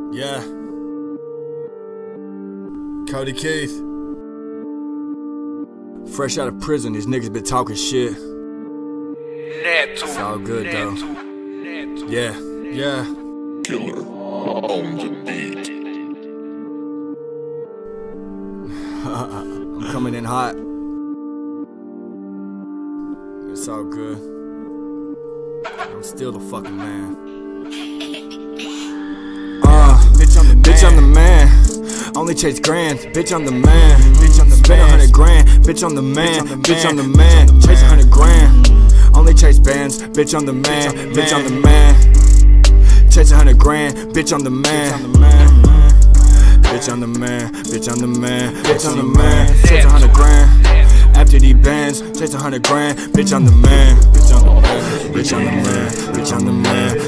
Yeah. Cody Keith. Fresh out of prison, these niggas been talking shit. It's all good though. Yeah, yeah. Killer on the beat. I'm coming in hot. It's all good. I'm still the fucking man. Bitch, I'm the man. Only chase grands, bitch, I'm the man. Spend 100 grand, bitch, I'm the man. Bitch, I'm the man. Chase 100 grand. Only chase bands, bitch, I'm the man. Bitch, I'm the man. Chase 100 grand, bitch, I'm the man. Bitch, I'm the man. Bitch, I'm the man. Bitch, I'm the man. Chase 100 grand. After these bands, chase 100 grand. Bitch, I'm the man. Bitch, I'm the man. Bitch, I'm the man. Bitch, I'm the man.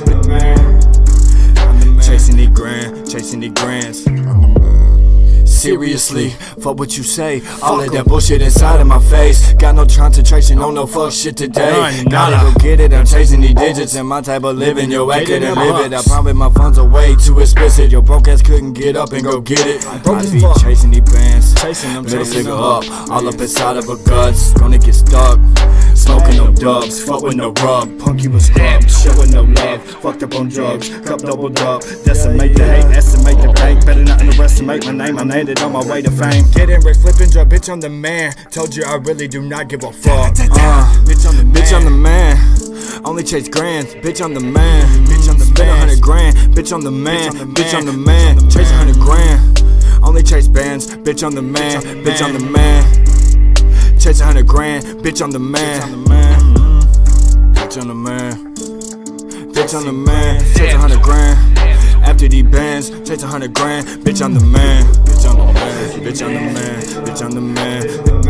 Chasing these grand, chasing these grands. Seriously, fuck what you say. All of that bullshit inside of my face. Got no concentration on no fuck shit today. Gotta go get it, I'm chasing these digits. And my type of living, yo, I couldn't live it. I promise my funds are way too explicit. Your broke ass couldn't get up and go get it. I be chasing these bands, middle finger up, all up inside of her guts. Gonna get stuck, smoking no dubs, fuck with no rub. Punk you a scrub, showing no love. Fucked up on drugs, cup doubled up. Decimate the hate, estimate the bank. Better not underestimate my name, I named it on my way to fame. Getting rich, flipping drug, bitch, I'm the man. Told you I really do not give a fuck. Bitch, I'm the man. Only chase grands, bitch, I'm the man. Spend 100 grand, bitch, I'm the man. Bitch, I'm the man. Chase 100 grand. Only chase bands, bitch, I'm the man. Bitch, I'm the man. Chase 100 grand, bitch, I'm the man. Bitch, I'm the man. Bitch, I'm the man. Chase 100 grand. After these bands, chase 100 grand. Bitch, I'm the man. Bitch, I'm the man. Bitch, I'm the man. Bitch, I'm the man.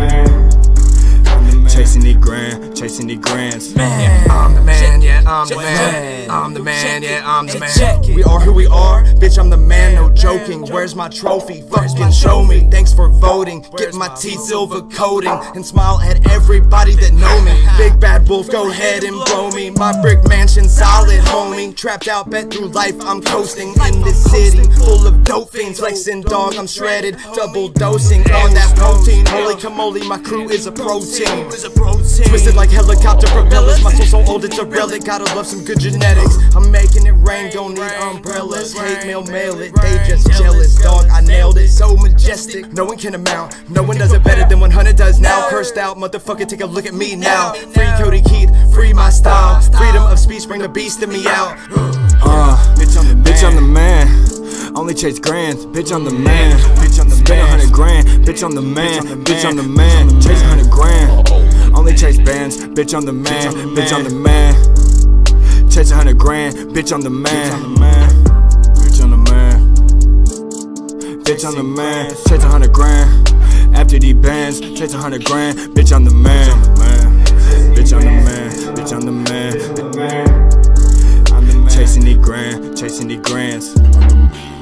Chasing these grand, chasing these grands. I'm the man, yeah, I'm the man. I'm the man, yeah, I'm the man. We are who we are, bitch, I'm the man, no joking. Where's my trophy? Fucking show me. Thanks for voting. Get my teeth silver coating and smile at everybody that know me. Big bad wolf, go ahead and blow me. My brick mansion solid, homie. Trapped out, bet through life, I'm coasting in this city full of dope fiends. Flexing dog, I'm shredded, double dosing on that protein. Holy camole, my crew is a protein. Twisted like helicopter propellers. My soul so old it's a relic. Gotta love some good genetics. I'm making it rain, don't need umbrellas. Hate mail, mail it. They just jealous, dog. I nailed it. So majestic. No one can amount. No one does it better than 100 does now. Cursed out, motherfucker. Take a look at me now. Free Cody Keith, free my style. Freedom of speech, bring the beast in me out. Bitch, I'm the man. Only chase grands, bitch, I'm the man. Spend 100 grand, bitch, I'm the man. Bitch, I'm the man. Chase 100 grand. Only chase bands, bitch, I'm the man. Bitch, I'm the man. Chase 100 grand, bitch, I'm the man. Bitch, I'm the man. Bitch, I'm the man. Chase 100 grand. After these bands, chase 100 grand. Bitch, I'm the man. Bitch, I'm the man. Bitch, I'm the man. Chasing these grand, chasing these grands.